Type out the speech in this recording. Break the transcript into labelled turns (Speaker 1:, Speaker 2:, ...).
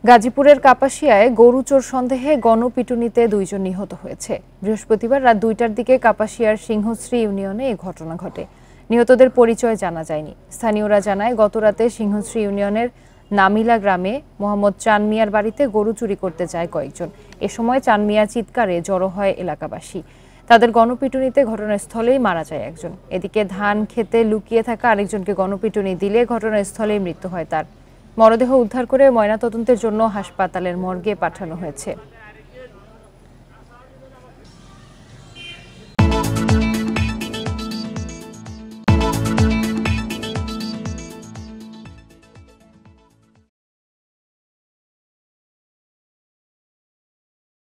Speaker 1: গাজীপুরের কাপাসিয়ায় গরু চোর সন্দেহে গণপিটুনিতে 2 জন নিহত হয়েছে। বৃহস্পতিবার রাত 2টার দিকে কাপাসিয়ার সিংহশ্রী ইউনিয়নে এই ঘটনা ঘটে। নিহতদের পরিচয় জানা যায়নি। স্থানীয়রা জানায়, গতরাতে সিংহশ্রী ইউনিয়নের নামিলা গ্রামে মোহাম্মদ চান মিয়ার বাড়িতে গরু চুরি করতে যায় কয়েকজন। এ সময় চান মিয়া চিৎকারে জড়ো হয় এলাকাবাসী। তাদের গণপিটুনিতে ঘটনাস্থলেই মারা যায় একজন। এদিকে ধান খেতে লুকিয়ে থাকা আরেকজনকে গণপিটুনি দিলে ঘটনাস্থলেই মৃত্যু হয় তার। মরদেহ উদ্ধার করে ময়নাতদন্তের জন্য হাসপাতালের মর্গে পাঠানো হয়েছে।